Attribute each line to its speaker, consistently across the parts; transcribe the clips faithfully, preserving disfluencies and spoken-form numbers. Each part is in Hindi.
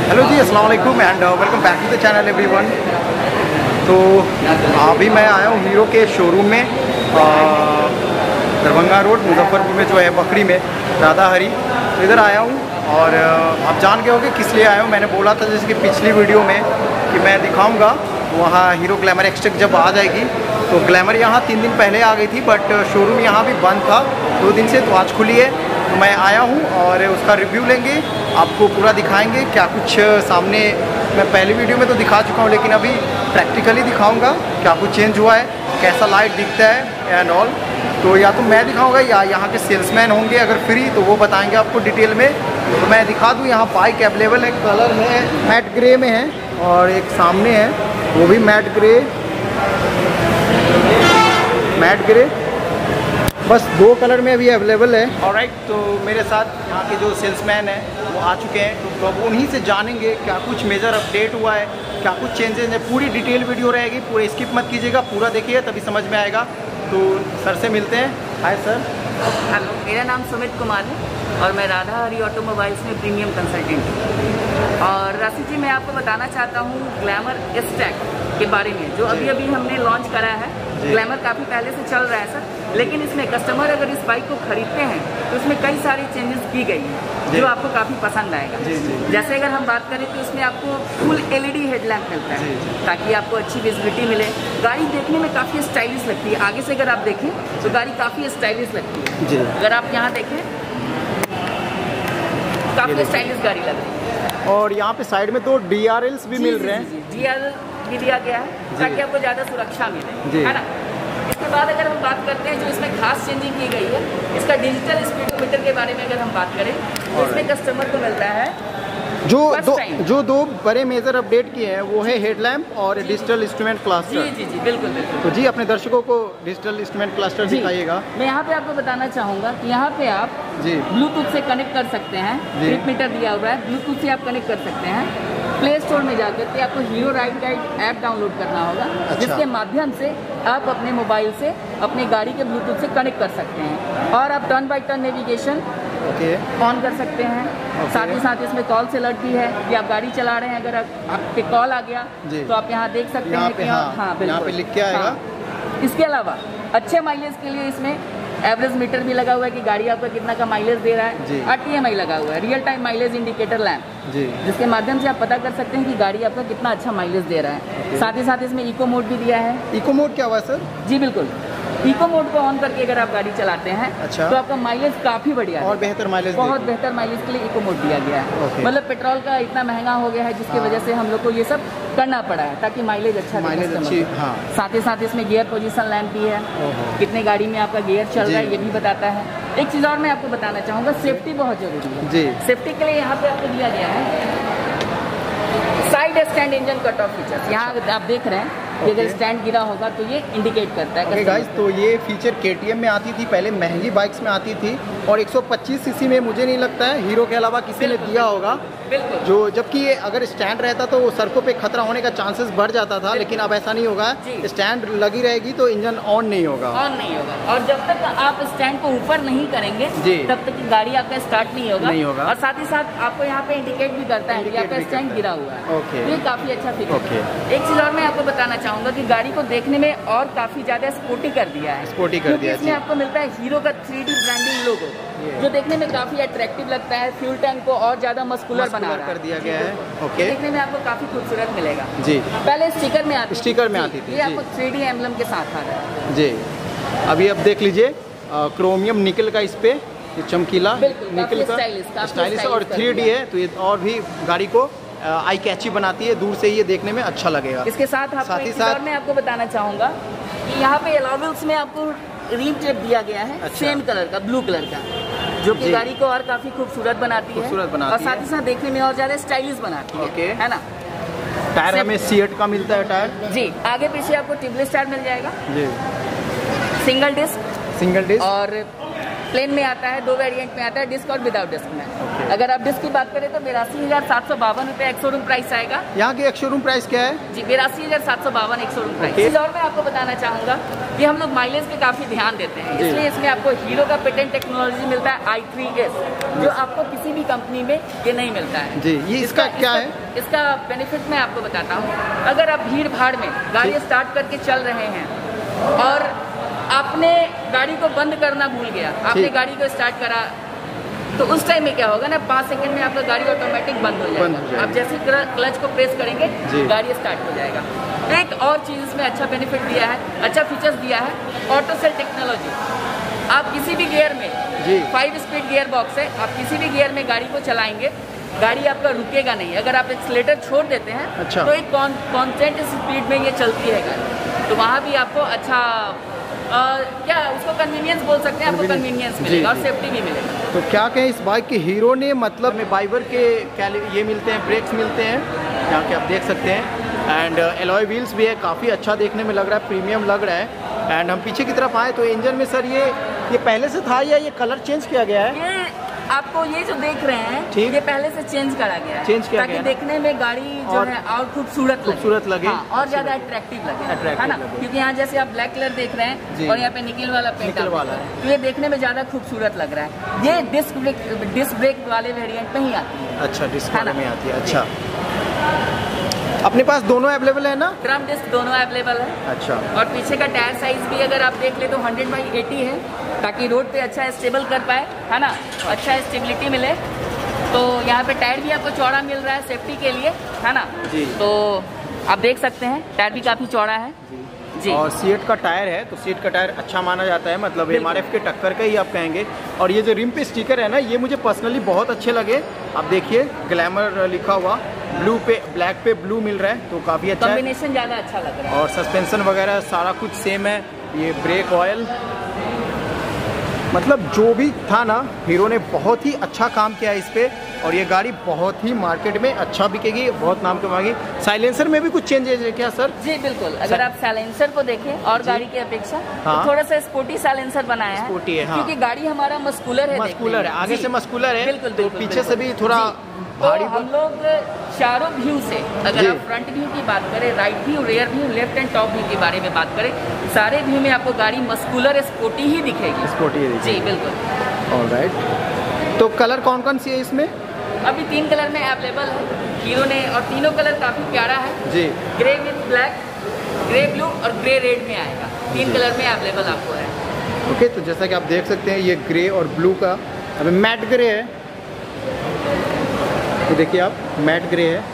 Speaker 1: हेलो जी, अस्सलाम वालेकुम and welcome back to the channel everyone. तो अभी मैं आया हूँ हीरो के शोरूम में, दरभंगा रोड मुजफ्फरपुर में जो है बकरी में राधा हरी। तो इधर आया हूँ और आप जान गए होंगे किस लिए आया हूँ। मैंने बोला था जैसे कि पिछली वीडियो में कि मैं दिखाऊँगा वहाँ हीरो ग्लैमर एक्सटेक जब आ जाएगी। तो ग्लैमर यहाँ तीन दिन पहले आ गई थी बट शोरूम यहाँ भी बंद था दो दिन से, तो आज खुली है। तो मैं आया हूँ और उसका रिव्यू लेंगे, आपको पूरा दिखाएंगे क्या कुछ सामने। मैं पहली वीडियो में तो दिखा चुका हूँ लेकिन अभी प्रैक्टिकली दिखाऊंगा क्या कुछ चेंज हुआ है, कैसा लाइट दिखता है एंड ऑल। तो या तो मैं दिखाऊंगा या यहाँ के सेल्समैन होंगे अगर फ्री तो वो बताएंगे आपको डिटेल में। तो मैं दिखा दूँ, यहाँ बाइक अवेलेबल है, कलर है मैट ग्रे में है और एक सामने है वो भी मैट ग्रे मैट ग्रे बस दो कलर में अभी अवेलेबल है। ऑलराइट, तो मेरे साथ यहाँ के जो सेल्समैन हैं वो आ चुके हैं, तो अब उन्हीं से जानेंगे क्या कुछ मेजर अपडेट हुआ है, क्या कुछ चेंजेस है। पूरी डिटेल वीडियो रहेगी, पूरे स्किप मत कीजिएगा, पूरा देखिए तभी समझ में आएगा। तो सर से मिलते हैं। Hi sir.
Speaker 2: हेलो, मेरा नाम सुमित कुमार है और मैं राधा हरी ऑटोमोबाइल्स में प्रीमियम कंसल्टेंट हूँ। और राशि जी, मैं आपको बताना चाहता हूँ ग्लैमर एक्सटेक के बारे में, जो अभी अभी हमने लॉन्च करा है। ग्लैमर काफ़ी पहले से चल रहा है सर, लेकिन इसमें कस्टमर अगर इस बाइक को खरीदते हैं तो इसमें कई सारी चेंजेस की गई हैं जो आपको काफ़ी पसंद आएगा।
Speaker 1: जी, जी।
Speaker 2: जैसे अगर हम बात करें तो इसमें आपको फुल एलईडी हेडलैम्प मिलता है ताकि आपको अच्छी विजिबिलिटी मिले। गाड़ी देखने में काफ़ी स्टाइलिश लगती है, आगे से अगर आप देखें तो गाड़ी काफ़ी स्टाइलिश लगती है जी। अगर आप यहाँ देखें काफ़ी स्टाइलिश गाड़ी लग रही है।
Speaker 1: और यहाँ पे साइड में तो डी आर एल्स भी मिल रहे हैं,
Speaker 2: डी आर एल भी दिया गया है ताकि आपको ज़्यादा सुरक्षा मिले, है ना। इसके बाद अगर हम बात करते हैं जो इसमें खास चेंजिंग की गई है, इसका डिजिटल स्पीडोमीटर के बारे में अगर हम बात करें तो इसमें कस्टमर को मिलता है
Speaker 1: जो दो जो दो बड़े मेजर अपडेट किए हैं वो है हेडलैम्प और डिजिटल इंस्ट्रूमेंट क्लस्टर।
Speaker 2: जी जी जी बिल्कुल बिल्कुल।
Speaker 1: तो जी अपने दर्शकों को डिजिटल इंस्ट्रूमेंट क्लस्टर दिखाइएगा।
Speaker 2: मैं यहाँ पे आपको बताना चाहूँगा कि यहाँ पे आप
Speaker 1: जी
Speaker 2: ब्लूटूथ से कनेक्ट कर सकते हैं, ट्रिप मीटर दिया हुआ है, ब्लूटूथ से आप कनेक्ट कर सकते हैं। प्ले स्टोर में जाकर के आपको Hero ride guide app download करना होगा, अच्छा। जिसके माध्यम से आप अपने मोबाइल से अपनी गाड़ी के ब्लूटूथ से कनेक्ट कर सकते हैं और आप turn by turn navigation
Speaker 1: okay
Speaker 2: on कर सकते हैं। okay. साथ ही साथ इसमें कॉल से अलर्ट भी है कि आप गाड़ी चला रहे हैं, अगर आपके कॉल आ गया तो आप यहाँ देख सकते हैं कि हाँ, हाँ बिल्कुल यहाँ पे लिख के आएगा। हाँ। इसके अलावा अच्छे माइलेज के लिए इसमें एवरेज मीटर भी लगा हुआ है कि गाड़ी आपका कितना का माइलेज दे रहा है। आर टी एम आई लगा हुआ है, real time mileage indicator lamp, जिसके माध्यम से आप पता कर सकते हैं कि गाड़ी आपका कितना अच्छा माइलेज दे रहा है। okay. साथ ही साथ इसमें इको मोड भी दिया है।
Speaker 1: इको मोड क्या हुआ सर? जी
Speaker 2: बिल्कुल, इको मोड को ऑन करके अगर आप गाड़ी चलाते हैं अच्छा। तो आपका माइलेज काफी बढ़िया
Speaker 1: और बेहतर माइलेज, बहुत
Speaker 2: बेहतर माइलेज के लिए इको मोड दिया गया है। मतलब पेट्रोल का इतना महंगा हो गया है जिसकी हाँ। वजह से हम लोग को ये सब करना पड़ा है ताकि माइलेज अच्छा
Speaker 1: माइलेज अच्छी हाँ।
Speaker 2: साथ ही साथ इसमें गियर पोजीशन लैंप भी है, कितने गाड़ी में आपका गियर चल रहा है ये भी बताता है। एक चीज और मैं आपको बताना चाहूँगा, सेफ्टी बहुत जरूरी है जी। सेफ्टी के लिए यहाँ पे आपको दिया गया है side stand engine cut off features. यहाँ आप देख रहे हैं कि अगर स्टैंड गिरा होगा तो ये इंडिकेट करता है।
Speaker 1: okay गाइस, तो ये फीचर के टी एम में आती थी पहले, महंगी बाइक्स में आती थी और एक सौ पच्चीस सीसी में मुझे नहीं लगता है हीरो के अलावा किसी ने दिया होगा
Speaker 2: बिल्कुल।
Speaker 1: जो जबकि ये अगर स्टैंड रहता तो वो सड़कों पे खतरा होने का चांसेस बढ़ जाता था, लेकिन अब ऐसा नहीं होगा। स्टैंड लगी रहेगी तो इंजन ऑन नहीं होगा
Speaker 2: ऑन नहीं होगा और जब तक आप स्टैंड को ऊपर नहीं करेंगे तब तक गाड़ी आपका स्टार्ट नहीं होगा नहीं होगा और साथ ही साथ आपको यहाँ पे इंडिकेट भी करता है कि आपका स्टैंड गिरा हुआ है। ओके, ये काफी अच्छा फीचर है। एक चीज और मैं आपको बताना चाहूंगा कि गाड़ी को देखने में और काफी ज्यादा स्पोर्टी कर दिया है, स्पोर्टी कर दिया है। इसमें आपको मिलता है हीरो का थ्री डी ब्रांडिंग लोगो जो देखने में काफी अट्रैक्टिव लगता है। फ्यूल टैंक को और ज्यादा मस्कुलर बना कर दिया गया है। ओके, देखने में आपको काफी खूबसूरत मिलेगा जी। पहले स्टिकर में आती स्टिकर में आती थी, ये आपको थ्री डी एम्बलम के साथ आ रहा है जी। अभी अब देख लीजिए क्रोमियम निकल का इस पे चमकीला निकल का स्टाइलिश और थ्री डी है, तो ये और भी गाड़ी को आई कैची बनाती है, दूर से ये देखने में अच्छा लगेगा। इसके साथ साथ ही साथ मैं आपको बताना चाहूँगा कि यहाँ पे अलॉयल्स में आपको रिम टेप दिया गया है अच्छा। सेम कलर का, ब्लू कलर का, जो कि गाड़ी को और काफी खूबसूरत बनाती है और साथ ही साथ देखने में और ज्यादा स्टाइलिश बनाती है। ओके, है ना। टायर हमें सीएट का मिलता है टायर जी, आगे पीछे आपको ट्यूबलेस टायर मिल जाएगा जी। सिंगल डिस्क सिंगल डिस्क और प्लेन में आता है, दो वेरिएंट में आता है, डिस्क और विदाउट डिस्क में। ओके, अगर आप डिस्क की बात करें तो बिरासी हजार सात सौ बावन रुपए एक शोरूम प्राइस आएगा।
Speaker 1: यहाँ की एक शोरूम प्राइस क्या है?
Speaker 2: जी बिरासी हजार सात सौ बावन एक शोरूम प्राइस। और मैं आपको बताना चाहूँगा कि हम लोग माइलेज पे काफ़ी ध्यान देते हैं, इसलिए इसमें आपको हीरो का पेटेंट टेक्नोलॉजी मिलता है आई थ्री एस, जो आपको किसी भी कंपनी में ये नहीं मिलता है
Speaker 1: जी। ये इसका क्या है?
Speaker 2: इसका बेनिफिट मैं आपको बताता हूँ। अगर आप भीड़ भाड़ में गाड़ी स्टार्ट करके चल रहे हैं और आपने गाड़ी को बंद करना भूल गया, आपने गाड़ी को स्टार्ट करा, तो उस टाइम में क्या होगा ना, पाँच सेकंड में आपका गाड़ी ऑटोमेटिक बंद हो जाएगा। आप जैसे क्लच को प्रेस करेंगे गाड़ी स्टार्ट हो जाएगा। एक और चीज़ इसमें अच्छा बेनिफिट दिया है, अच्छा फीचर्स दिया है, ऑटो सेल टेक्नोलॉजी। आप किसी भी गियर में, फाइव स्पीड गियर बॉक्स है, आप किसी भी गियर में गाड़ी को चलाएंगे, गाड़ी आपका रुकेगा नहीं। अगर आप एक्सीलेटर छोड़ देते हैं अच्छा। तो एक कॉन्स्टेंट स्पीड में ये चलती है गाड़ी, तो वहाँ भी आपको अच्छा आ, क्या उसको कन्वीनियंस बोल सकते हैं, आपको कन्वीनियंस मिलेगा और सेफ्टी भी मिलेगा।
Speaker 1: तो क्या कहें इस बाइक के हीरो ने, मतलब में बाइवर के ये मिलते हैं, ब्रेक्स मिलते हैं यहाँ के, आप देख सकते हैं। एंड एलॉय व्हील्स भी है, काफ़ी अच्छा देखने में लग रहा है, प्रीमियम लग रहा है। एंड हम पीछे की तरफ आए तो इंजन में सर ये ये पहले से था या ये कलर चेंज किया गया है?
Speaker 2: ये आपको ये जो देख रहे हैं ये पहले से चेंज करा गया है,
Speaker 1: चेंज किया
Speaker 2: ताकि
Speaker 1: गया
Speaker 2: देखने में गाड़ी जो है और खूबसूरत
Speaker 1: खूबसूरत लगे,
Speaker 2: हाँ, और ज्यादा अट्रैक्टिव लगे, है ना। क्योंकि यहाँ जैसे आप ब्लैक कलर देख रहे हैं और यहाँ पे निकल वाला पेंट वाला है, तो ये देखने में ज्यादा खूबसूरत लग रहा है। ये डिस्क ब्रेक डिस्क ब्रेक वाले वेरिएंट में ही आती है।
Speaker 1: अच्छा, डिस्क वाले में आती है। अच्छा, अपने पास दोनों अवेलेबल है ना?
Speaker 2: ड्रम डिस्क दोनों अवेलेबल है।
Speaker 1: अच्छा।
Speaker 2: और पीछे का टायर साइज भी अगर आप देख ले तो हंड्रेड बाई एटी है, ताकि रोड पे अच्छा स्टेबल कर पाए, है ना, अच्छा स्टेबिलिटी मिले। तो यहाँ पे टायर भी आपको चौड़ा मिल रहा है सेफ्टी के लिए, है ना जी। तो आप देख सकते हैं टायर भी काफ़ी चौड़ा है जी।
Speaker 1: और सीएट का टायर है, तो सीएट का टायर अच्छा माना जाता है, मतलब एमआरएफ के टक्कर का ही आप कहेंगे। और ये जो रिम पे स्टिकर है ना, ये मुझे पर्सनली बहुत अच्छे लगे। आप देखिए ग्लैमर लिखा हुआ, ब्लू पे ब्लैक पे ब्लू मिल रहा है, तो काफ़ी अच्छा
Speaker 2: कॉम्बिनेशन ज़्यादा अच्छा लग रहा है।
Speaker 1: और सस्पेंशन वगैरह सारा कुछ सेम है। ये ब्रेक ऑयल, मतलब जो भी था ना, हीरो ने बहुत ही अच्छा काम किया है इस पे। और ये गाड़ी बहुत ही मार्केट में अच्छा बिकेगी, बहुत नाम कमाएगी। साइलेंसर में भी कुछ चेंजेस है क्या सर?
Speaker 2: जी बिल्कुल, अगर आप साइलेंसर को देखें और गाड़ी की अपेक्षा हाँ? तो थोड़ा सा स्पोर्टी साइलेंसर बनाया है, स्पोर्टी है हाँ। क्योंकि गाड़ी हमारा मस्कुलर है,
Speaker 1: मस्कुलर है, आगे से मस्कुलर है,
Speaker 2: बिल्कुल,
Speaker 1: तो
Speaker 2: बिल्कुल,
Speaker 1: पीछे से भी थोड़ा
Speaker 2: भारी। तो हम लोग चारों व्यू से, अगर आप फ्रंट व्यू की बात करें, right view, rear view, left and top view के बारे में बात करें, सारे व्यू में आपको गाड़ी मस्कुलर स्पोर्टी ही दिखेगी।
Speaker 1: स्पोर्टी ही
Speaker 2: जी बिल्कुल।
Speaker 1: ऑलराइट, तो कलर कौन कौन सी है इसमें?
Speaker 2: अभी तीन कलर में अवेलेबल है हीरो ने, और तीनों कलर काफी प्यारा है जी। Grey with black, grey blue और ग्रे रेड में आएगा, तीन कलर में अवेलेबल आपको है।
Speaker 1: ओके, तो जैसा कि आप देख सकते हैं ये ग्रे और ब्लू का, अभी मैट ग्रे है, तो देखिए आप मैट ग्रे है।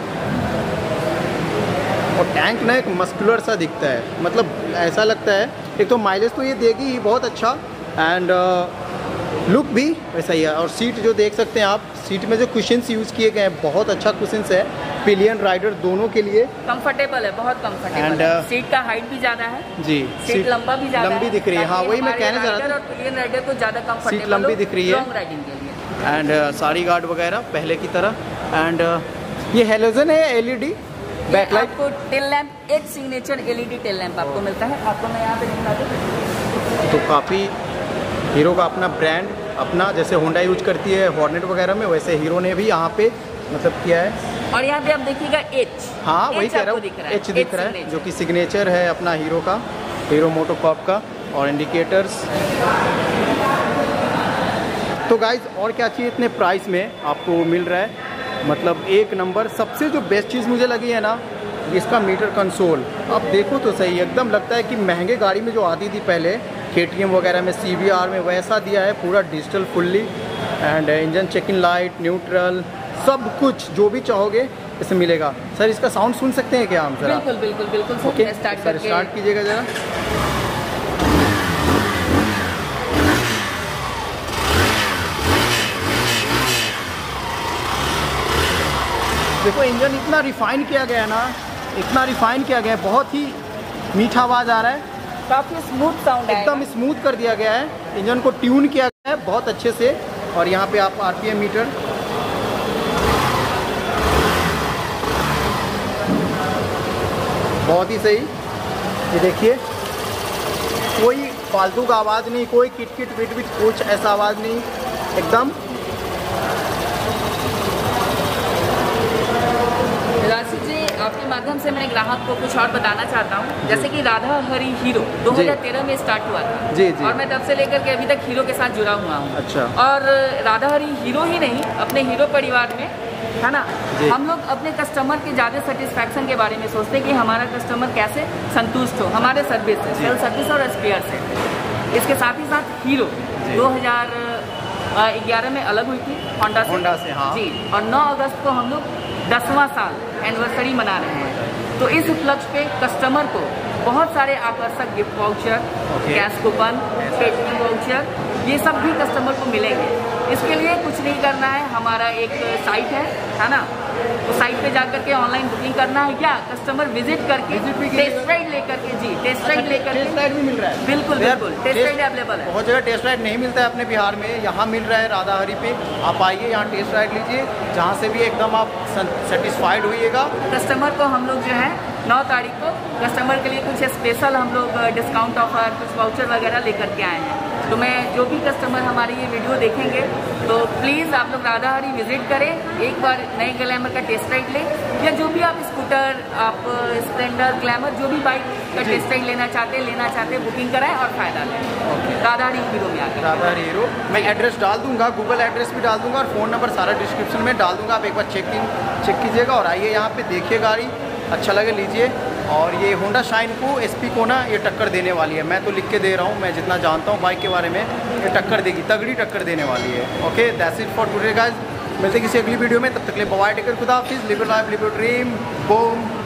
Speaker 1: और टैंक ना एक मस्कुलर सा दिखता है, मतलब ऐसा लगता है, एक तो माइलेज तो ये देगी ही बहुत अच्छा, एंड लुक भी वैसा ही है। और सीट जो देख सकते हैं आप, सीट में जो कुशन्स यूज़ किए गए हैं, बहुत अच्छा कुशन्स है, पिलियन राइडर दोनों के लिए
Speaker 2: कंफर्टेबल है, बहुत कंफर्टेबल है। सीट का हाइट भी ज़्यादा है जी, सीट, सीट लंबा भी ज़्यादा
Speaker 1: लंबी दिख रही है, हाँ वही मैं कहने चाह रहा था,
Speaker 2: पिलियन राइडर को ज़्यादा कंफर्टेबल,
Speaker 1: सीट लंबी दिख रही है
Speaker 2: लॉन्ग राइडिंग के लिए।
Speaker 1: एंड सारी गार्ड वगैरह पहले की तरह। एंड ये हेलोजन है, एलईडी बैकलाइट,
Speaker 2: आपको टेल लैंप, एक सिग्नेचर एलईडी टेल लैंप आपको मिलता है। आपको मैं यहाँ पे दिखा दूँ,
Speaker 1: तो काफ़ी हीरो का अपना ब्रांड, अपना जैसे होंडा यूज करती है हॉर्नेट वगैरह में, वैसे हीरो ने भी यहाँ पे मतलब किया है।
Speaker 2: और यहाँ पे आप देखिएगा एच,
Speaker 1: हाँ वही कह रहा हूँ, एच दिख रहा है, जो कि सिग्नेचर है अपना हीरो का, हीरो मोटोकॉर्प का। और इंडिकेटर्स। तो गाइज और क्या चाहिए इतने प्राइस में आपको मिल रहा है, मतलब एक नंबर। सबसे जो बेस्ट चीज़ मुझे लगी है ना, इसका मीटर कंसोल। आप देखो तो सही, एकदम लगता है कि महंगे गाड़ी में जो आती थी पहले केटीएम वगैरह में, सीवीआर में, वैसा दिया है, पूरा digital fully. And engine checking light, neutral, सब कुछ जो भी चाहोगे इसमें मिलेगा। सर इसका साउंड सुन सकते हैं क्या हम जरा?
Speaker 2: बिल्कुल बिल्कुल बिल्कुल।
Speaker 1: ओके स्टार्ट सर, स्टार्ट कीजिएगा जरा। देखो इंजन इतना रिफाइन किया गया है ना, इतना रिफाइन किया गया है, बहुत ही मीठा आवाज़ आ रहा है,
Speaker 2: काफ़ी स्मूथ साउंड है,
Speaker 1: एकदम स्मूथ कर दिया गया है। इंजन को ट्यून किया गया है बहुत अच्छे से। और यहाँ पे आप आरपीएम मीटर, बहुत ही सही। ये देखिए कोई फालतू का आवाज़ नहीं, कोई किट किट विट विट कुछ ऐसा आवाज़ नहीं, एकदम
Speaker 2: से मैंने ग्राहक को कुछ और बताना चाहता हूँ। जैसे कि राधा हरी हीरो दो हज़ार तेरह में स्टार्ट हुआ था
Speaker 1: जी जी,
Speaker 2: और मैं तब से लेकर के अभी तक हीरो के साथ जुड़ा हुआ हूँ।
Speaker 1: अच्छा।
Speaker 2: और राधा हरी हीरो ही नहीं, अपने हीरो परिवार में है ना, हम लोग अपने कस्टमर के ज़्यादा सेटिस्फैक्शन के बारे में सोचते हैं कि हमारा कस्टमर कैसे संतुष्ट हो हमारे सर्विस से, सेल सर्विस और स्पेयर से। इसके साथ ही साथ हीरो दो हज़ार ग्यारह में अलग हुई थी होंडा से,
Speaker 1: होंडा से हाँ।
Speaker 2: जी, और नौ अगस्त को हम लोग दसवां साल एनिवर्सरी मना रहे हैं। तो इस उपलक्ष्य पे कस्टमर को बहुत सारे आकर्षक gift voucher, cash coupon, stationery voucher, ये सब भी कस्टमर को मिलेंगे। इसके लिए कुछ नहीं करना है, हमारा एक साइट है है ना, उस साइट पे जाकर के ऑनलाइन बुकिंग करना है या कस्टमर विजिट करके टेस्ट राइड लेकर के, जी टेस्ट राइड लेकर के,
Speaker 1: टेस्ट राइड भी मिल रहा है।
Speaker 2: बिल्कुल बिल्कुल, टेस्ट राइड अवेलेबल है।
Speaker 1: बहुत जगह टेस्ट राइड नहीं मिलता है अपने बिहार में, यहाँ मिल रहा है राधा हरी पे। आप आइए यहाँ टेस्ट राइड लीजिए, जहाँ से भी एकदम आप सेटिस्फाइड होइएगा।
Speaker 2: कस्टमर को हम लोग जो है नौ तारीख को कस्टमर के लिए कुछ स्पेशल हम लोग डिस्काउंट ऑफर, कुछ वाउचर वगैरह लेकर के आए हैं। तो मैं जो भी कस्टमर हमारी ये वीडियो देखेंगे तो प्लीज़ आप लोग राधा हरी विजिट करें, एक बार नए ग्लैमर का टेस्ट राइड लें, या जो भी आप स्कूटर, आप स्प्लेंडर, ग्लैमर, जो भी बाइक का टेस्ट राइड लेना चाहते हैं लेना चाहते हैं बुकिंग कराएं और फायदा लें राधा हरी हीरो में आकर।
Speaker 1: राधा हरी हीरो मैं एड्रेस डाल दूंगा, गूगल एड्रेस भी डाल दूंगा और फ़ोन नंबर सारा डिस्क्रिप्शन में डाल दूंगा। आप एक बार चेक इन चेक कीजिएगा और आइए यहाँ पे देखिए गाड़ी, अच्छा लगे लीजिए। और ये होंडा शाइन को एसपी को ना ये टक्कर देने वाली है, मैं तो लिख के दे रहा हूँ, मैं जितना जानता हूँ बाइक के बारे में, ये टक्कर देगी, तगड़ी टक्कर देने वाली है। Okay, that's it for today guys, मिलते किसी अगली वीडियो में, तब तक के लिए बाय, टेक केयर, खुदा हाफिज़, live your life, live your dream, boom.